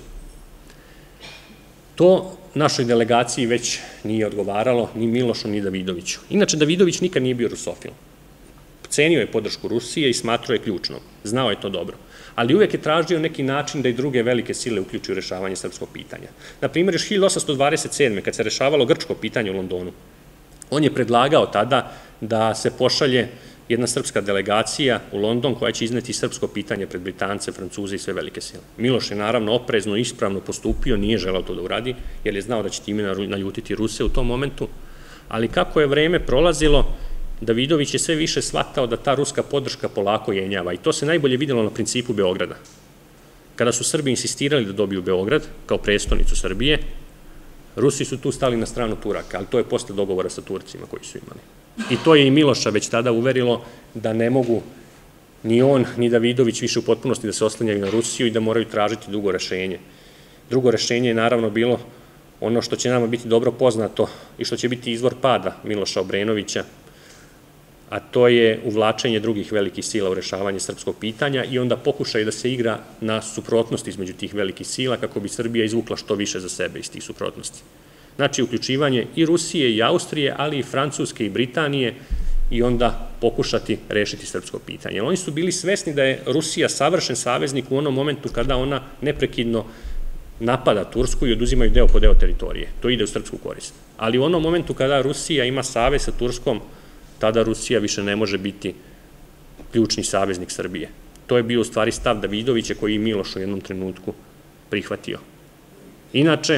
To našoj delegaciji već nije odgovaralo ni Milošu ni Davidoviću. Inače, Davidović nikad nije bio rusofil. Cenio je podršku Rusije i smatrao je ključnom. Znao je to dobro. Ali uvek je tražio neki način da i druge velike sile uključuju rešavanje srpskog pitanja. Naprimjer, još hiljadu osamsto dvadeset sedme. kad se rešavalo grčko pitanje u Londonu, on je predlagao tada da se pošalje jedna srpska delegacija u London koja će izneti srpsko pitanje pred Britance, Francuze i sve velike sile. Miloš je naravno oprezno i ispravno postupio, nije želeo to da uradi, jer je znao da će time naljutiti Ruse u tom momentu, ali kako je vreme prolazilo, Davidović je sve više shvatao da ta ruska podrška polako jenjava i to se najbolje videlo na principu Beograda. Kada su Srbi insistirali da dobiju Beograd kao prestonicu Srbije, Rusi su tu stali na stranu Turaka, ali to je posle dogovora sa Turcima koji su imali. I to je i Miloša već tada uverilo da ne mogu ni on, ni Davidović više u potpunosti da se oslanjaju na Rusiju i da moraju tražiti drugo rešenje. Drugo rešenje je naravno bilo ono što će nama biti dobro poznato i što će biti izvor pada Miloša Obrenovića, a to je uvlačenje drugih velikih sila u rešavanje srpskog pitanja i onda pokušaj da se igra na suprotnosti između tih velikih sila kako bi Srbija izvukla što više za sebe iz tih suprotnosti. Znači, uključivanje i Rusije i Austrije, ali i Francuske i Britanije i onda pokušati rešiti srpsko pitanje. Oni su bili svesni da je Rusija savršen saveznik u onom momentu kada ona neprekidno napada Tursku i oduzimaju deo po deo teritorije. To ide u srpsku korist. Ali u onom momentu kada Rusija ima savez sa Turskom, tada Rusija više ne može biti ključni saveznik Srbije. To je bio u stvari stav Davidovića koji je Miloš u jednom trenutku prihvatio. Inače,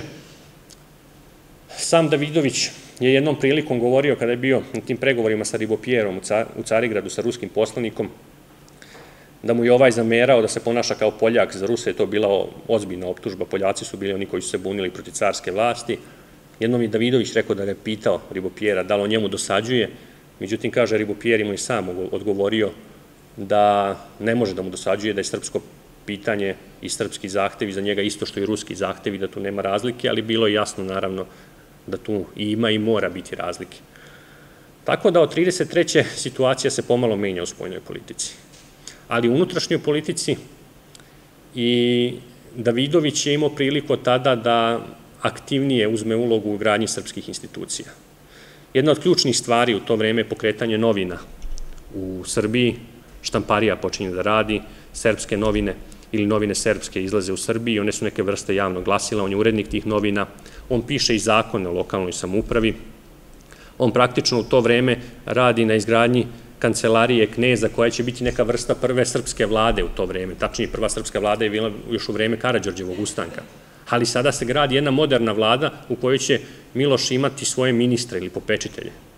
sam Davidović je jednom prilikom govorio kada je bio na tim pregovorima sa Ribopijerom u Carigradu sa ruskim poslanikom, da mu je ovaj zamerao da se ponaša kao Poljak. Za Ruse je to bila ozbiljna optužba. Poljaci su bili oni koji su se bunili protiv carske vlasti. Jednom je Davidović rekao da ga je pitao Ribopijera da li on njemu dosađuje. Međutim, kaže, Ribopijer mu je sam odgovorio da ne može da mu dosađuje, da je srpsko pitanje i srpski zahtevi za njega isto što i ruski zahtevi, da tu nema razlike, ali bilo je jasno, naravno, da tu ima i mora biti razlike. Tako da od trideset treće situacija se pomalo menja u spoljnoj politici. Ali u unutrašnjoj politici i Davidović je imao priliku tada da aktivnije uzme ulogu u gradnji srpskih institucija. Jedna od ključnih stvari u to vreme je pokretanje novina u Srbiji. Štamparija počinje da radi, srpske novine ili novine srpske izlaze u Srbiji, one su neke vrste javnog glasila, on je urednik tih novina, on piše i zakone o lokalnoj samoupravi, on praktično u to vreme radi na izgradnji kancelarije kneza koja će biti neka vrsta prve srpske vlade u to vreme, tačnije prva srpska vlada je bila još u vreme Karađorđevog ustanka, ali sada se gradi jedna moderna vlada u kojoj će Miloš imati svoje ministre ili popečitelje.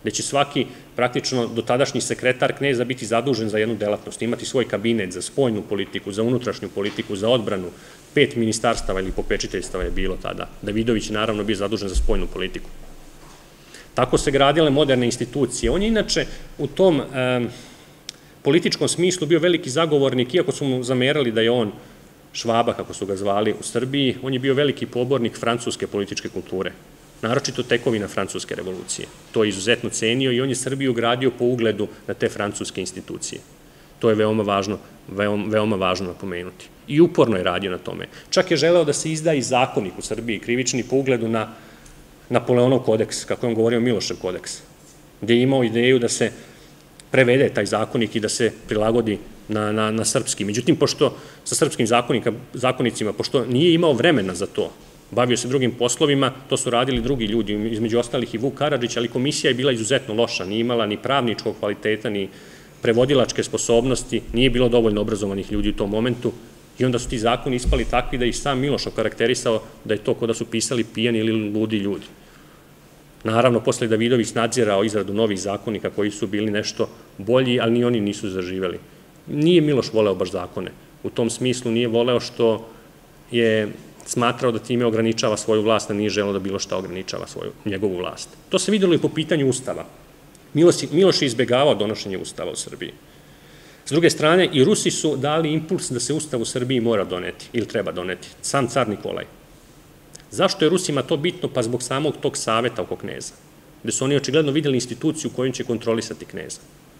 gde će svaki praktično dotadašnji sekretar kneza biti zadužen za jednu delatnost, imati svoj kabinet za spoljnu politiku, za unutrašnju politiku, za odbranu, pet ministarstava ili popečiteljstava je bilo tada. Davidović je naravno bio zadužen za spoljnu politiku. Tako se gradile moderne institucije. On je inače u tom političkom smislu bio veliki zagovornik, iako su mu zamerali da je on Švaba, kako su ga zvali u Srbiji, on je bio veliki pobornik francuske političke kulture, naročito tekovina francuske revolucije. To je izuzetno cenio i on je Srbiju gradio po ugledu na te francuske institucije. To je veoma važno, veoma važno napomenuti. I uporno je radio na tome. Čak je želeo da se izda i zakonik u Srbiji, krivični, po ugledu na Napoleonov kodeks, kako je on govorio Milošev kodeks, gde je imao ideju da se prevede taj zakonik i da se prilagodi na srpski. Međutim, pošto sa srpskim zakonicima, pošto nije imao vremena za to, bavio se drugim poslovima, to su radili drugi ljudi, između ostalih i Vuk Karadžić, ali komisija je bila izuzetno loša, nije imala ni pravničkog kvaliteta, ni prevodilačke sposobnosti, nije bilo dovoljno obrazovanih ljudi u tom momentu i onda su ti zakoni ispali takvi da ih sam Miloš okarakterisao da je to kao da su pisali pijani ili ludi ljudi. Naravno, posle Davidović nadzirao izradu novih zakonika koji su bili nešto bolji, ali ni oni nisu zaživeli. Nije Miloš voleo baš zakone. U tom smislu nije voleo što je smatrao da time ograničava svoju vlast, a nije želeo da bilo šta ograničava svoju njegovu vlast. To se videlo i po pitanju Ustava. Miloš je izbegavao donošenje Ustava u Srbiji. S druge strane, i Rusi su dali impuls da se Ustav u Srbiji mora doneti, ili treba doneti, sam car Nikolaj. Zašto je Rusima to bitno? Pa zbog samog tog saveta oko kneza, gde su oni očigledno videli instituciju kojom će kontrolisati kneza.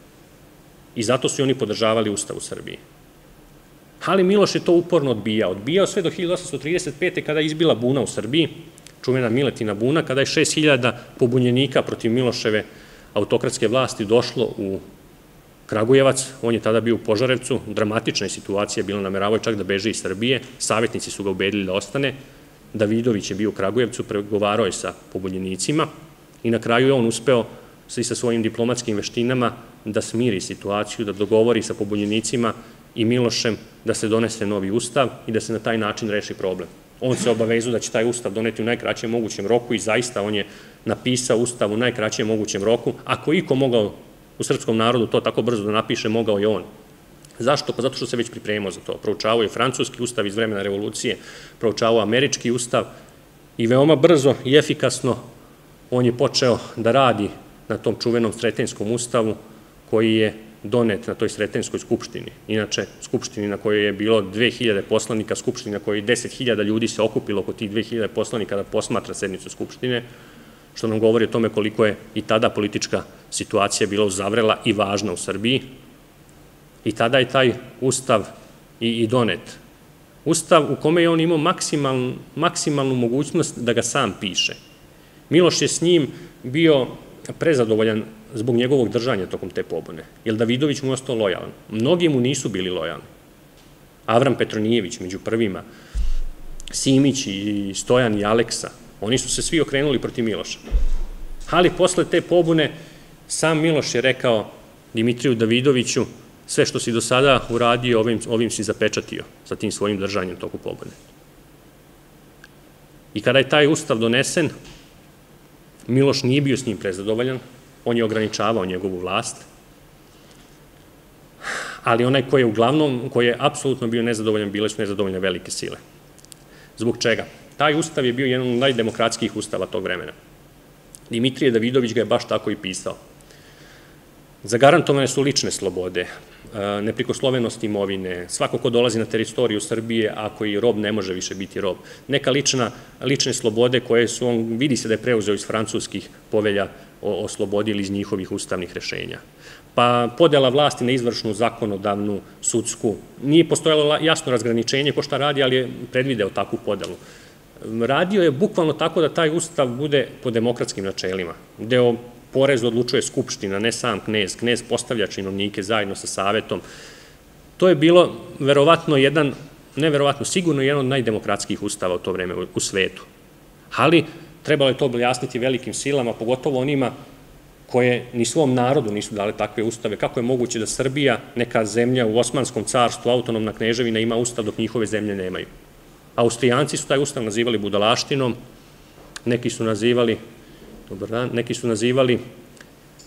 I zato su oni podržavali Ustav u Srbiji. Ali Miloš je to uporno odbijao. Odbijao sve do hiljadu osamsto trideset pete. kada je izbila buna u Srbiji, čuvena Miletina buna, kada je šest hiljada pobunjenika protiv Miloševe autokratske vlasti došlo u Kragujevac. On je tada bio u Požarevcu. Dramatična je situacija bila, nameravao čak da beže iz Srbije. Savetnici su ga ubedili da ostane. Davidović je bio u Kragujevcu, pregovarao je sa pobunjenicima i na kraju je on uspeo i sa svojim diplomatskim veštinama da smiri situaciju, da dogovori sa pobunjenicima i Milošem da se donese novi ustav i da se na taj način reši problem. On se obavezao da će taj ustav doneti u najkraćem mogućem roku i zaista on je napisao ustav u najkraćem mogućem roku. Ako iko mogao u srpskom narodu to tako brzo da napiše, mogao je on. Zašto? Pa zato što se već pripremao za to. Proučavao je francuski ustav iz vremena revolucije, proučavao američki ustav i veoma brzo i efikasno on je počeo da radi na tom čuvenom Sretenskom ustavu koji je donet na toj Sretenskoj skupštini. Inače, skupštini na kojoj je bilo dve hiljade poslanika, skupštini na kojoj deset hiljada ljudi se okupilo oko tih dve hiljade poslanika da posmatra sednicu skupštine, što nam govori o tome koliko je i tada politička situacija bila uzavrela i važna u Srbiji. I tada je taj ustav i donet. Ustav u kome je on imao maksimalnu mogućnost da ga sam piše. Miloš je s njim bio prezadovoljan zbog njegovog držanja tokom te pobune, jer Davidović mu je ostao lojalan. Mnogi mu nisu bili lojalni. Avram Petronijević među prvima, Simić i Stojan i Aleksa, oni su se svi okrenuli protiv Miloša. Ali posle te pobune sam Miloš je rekao Dimitriju Davidoviću: sve što si do sada uradio, ovim si zapečatio sa tim svojim držanjem toku pobune. I kada je taj ustav donesen, Miloš nije bio s njim prezadovoljan, on je ograničavao njegovu vlast, ali onaj koji je uglavnom, koji je apsolutno bio nezadovoljan, bile su nezadovoljne velike sile. Zbog čega? Taj ustav je bio jedan od najdemokratskijih ustava tog vremena. Dimitrije Davidović ga je baš tako i pisao. Zagarantovane su lične slobode, neprikoslovenost imovine, svako ko dolazi na teritoriju Srbije, ako i rob, ne može više biti rob. Neka lične slobode koje su, on vidi se da je preuzeo iz francuskih povelja o slobodi ili iz njihovih ustavnih rešenja. Pa podela vlasti na izvršnu, zakonodavnu, sudsku. Nije postojalo jasno razgraničenje ko šta radi, ali je predvideo takvu podelu. Radio je bukvalno tako da taj ustav bude po demokratskim načelima, gde o porezu odlučuje Skupština, ne sam knez. Knez postavlja činovnike zajedno sa savetom. To je bilo verovatno jedan, ne verovatno, sigurno jedan od najdemokratskijih ustava u to vreme u svetu. Ali trebalo je to objasniti velikim silama, pogotovo onima koje ni svom narodu nisu dale takve ustave. Kako je moguće da Srbija, neka zemlja u Osmanskom carstvu, autonomna kneževina, ima ustav dok njihove zemlje nemaju? Austrijanci su taj ustav nazivali budalaštinom, neki su nazivali Dobar dan. Neki su nazivali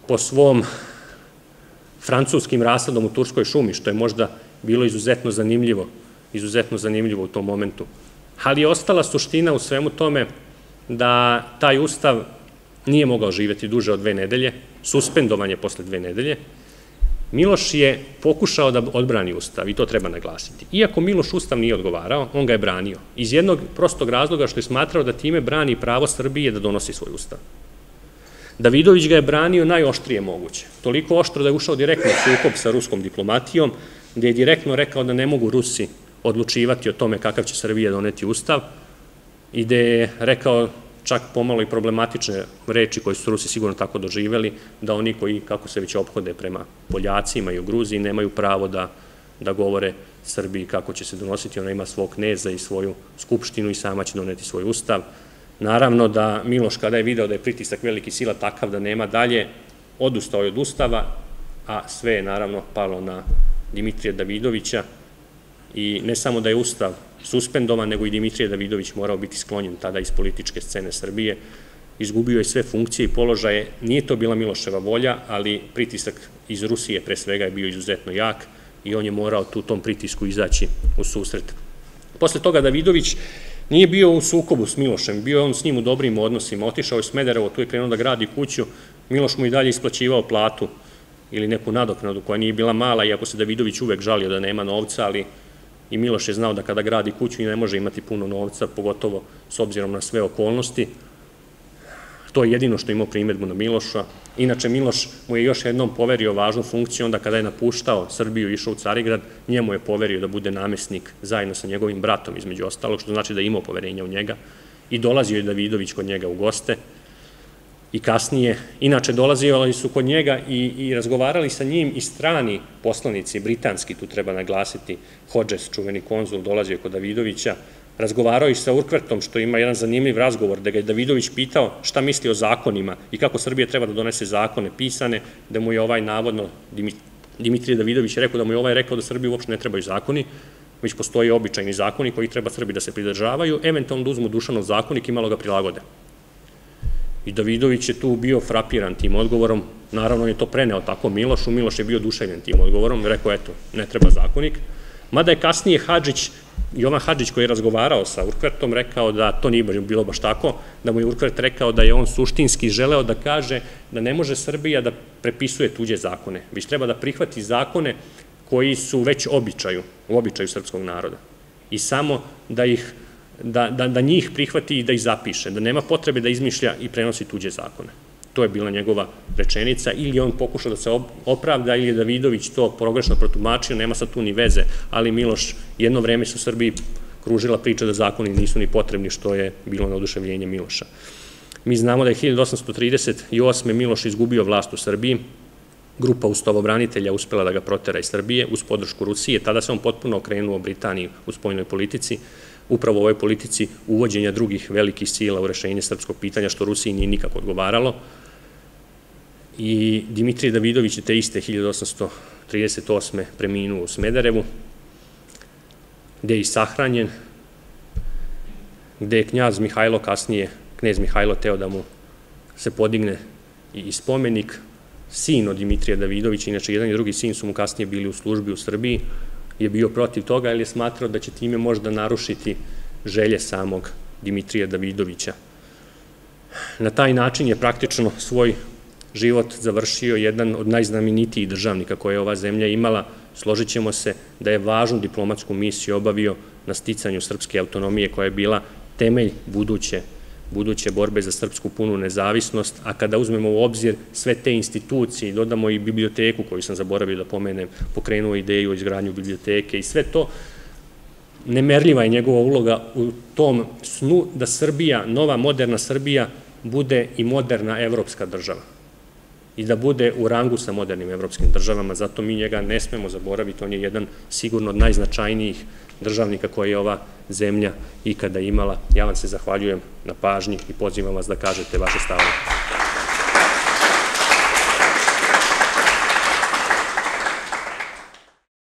po svom francuskim rasadom u Turskoj šumi, što je možda bilo izuzetno zanimljivo, izuzetno zanimljivo u tom momentu. Ali je ostala suština u svemu tome da taj ustav nije mogao živjeti duže od dve nedelje, suspendovan je posle dve nedelje. Miloš je pokušao da odbrani ustav i to treba naglasiti. Iako Miloš ustav nije odgovarao, on ga je branio. Iz jednog prostog razloga što je smatrao da time brani pravo Srbije da donosi svoj ustav. Davidović ga je branio najoštrije moguće. Toliko oštro da je ušao direktno u sukob sa ruskom diplomatijom, gde je direktno rekao da ne mogu Rusi odlučivati o tome kakav će Srbija doneti ustav i gde je rekao čak pomalo i problematične reči koje su Rusi sigurno tako doživeli, da oni koji, kako se već ophode prema Poljacima i u Gruziji, nemaju pravo da, da govore Srbiji kako će se donositi. Ona ima svog kneza i svoju skupštinu i sama će doneti svoj ustav. Naravno da Miloš, kada je video da je pritisak veliki sila takav da nema dalje, odustao je od ustava, a sve je naravno palo na Dimitrija Davidovića i ne samo da je ustav suspendovan, nego i Dimitrije Davidović morao biti sklonjen tada iz političke scene Srbije. Izgubio je sve funkcije i položaje. Nije to bila Miloševa volja, ali pritisak iz Rusije pre svega je bio izuzetno jak i on je morao tu tom pritisku izaći u susret. Posle toga Davidović nije bio u sukobu s Milošem, bio je on s njim u dobrim odnosima, otišao je u Smederevo, tu je krenuo da gradi kuću, Miloš mu i dalje isplaćivao platu ili neku nadoknadu koja nije bila mala, iako se Davidović uvek žalio da nema novca, ali i Miloš je znao da kada gradi kuću i ne može imati puno novca, pogotovo s obzirom na sve okolnosti. To je jedino što je imao primedbu na Miloša. Inače, Miloš mu je još jednom poverio važnu funkciju, onda kada je napuštao Srbiju i išao u Carigrad, njemu je poverio da bude namesnik zajedno sa njegovim bratom, između ostalog, što znači da je imao poverenja u njega. I dolazio je Davidović kod njega u goste. I kasnije, inače dolazili su kod njega i, i razgovarali sa njim i strani poslanici, britanski, tu treba naglasiti, Hodges, čuveni konzul, dolazio kod Davidovića, razgovarao i sa Urkvertom, što ima jedan zanimljiv razgovor, da ga je Davidović pitao šta misli o zakonima i kako Srbija treba da donese zakone pisane, da mu je ovaj navodno, Dimitrije Davidović rekao da mu je ovaj rekao da Srbiji uopšte ne trebaju zakoni, već postoji običajni zakoni koji treba Srbi da se pridržavaju, eventualno da uzmu Dušanov zakonik i malo ga prilagode. I Davidović je tu bio frapiran tim odgovorom, naravno je to preneo tako Milošu, Miloš je bio oduševljen tim odgovorom i rekao, eto, ne treba zakonik. Mada je kasnije Hadžić, Jovan Hadžić koji je razgovarao sa Urkvertom, rekao da to nije bilo baš tako, da mu je Urkvert rekao da je on suštinski želeo da kaže da ne može Srbija da prepisuje tuđe zakone, već treba da prihvati zakone koji su već običaju, u običaju srpskog naroda. I samo da ih Da, da, da njih prihvati i da ih zapiše, da nema potrebe da izmišlja i prenosi tuđe zakone. To je bila njegova rečenica, ili on pokušao da se opravda, ili je Davidović to pogrešno protumačio, nema sad tu ni veze, ali Miloš, jedno vreme su u Srbiji kružila priča da zakoni nisu ni potrebni, što je bilo na oduševljenje Miloša. Mi znamo da je hiljadu osamsto trideset osme. Miloš izgubio vlast u Srbiji, grupa ustavobranitelja uspela da ga protera iz Srbije uz podršku Rusije, tada se on potpuno okrenuo Britaniji u spoljnoj politici, upravo u ovoj politici uvođenja drugih velikih sila u rešenje srpskog pitanja, što Rusiji nije nikako odgovaralo. I Dimitrije Davidović je te iste hiljadu osamsto trideset osme. preminuo u Smederevu, gde je i sahranjen, gde je knjaz Mihajlo kasnije, knez Mihajlo teo da mu se podigne i spomenik. Sin od Dimitrija Davidovića, inače jedan i drugi sin su mu kasnije bili u službi u Srbiji, je bio protiv toga, ali je smatrao da će time možda narušiti želje samog Dimitrija Davidovića. Na taj način je praktično svoj život završio jedan od najznamenitijih državnika koje je ova zemlja imala. Složit ćemo se da je važnu diplomatsku misiju obavio na sticanju srpske autonomije koja je bila temelj buduće buduće borbe za srpsku punu nezavisnost, a kada uzmemo u obzir sve te institucije i dodamo i biblioteku koju sam zaboravio da pomenem, pokrenuo ideju o izgradnju biblioteke i sve to, nemerljiva je njegova uloga u tom snu da Srbija, nova moderna Srbija, bude i moderna evropska država i da bude u rangu sa modernim evropskim državama, zato mi njega ne smemo zaboraviti, on je jedan sigurno od najznačajnijih državnika koje je ova zemlja ikada imala. Ja vam se zahvaljujem na pažnji i pozivam vas da kažete vaše stavove.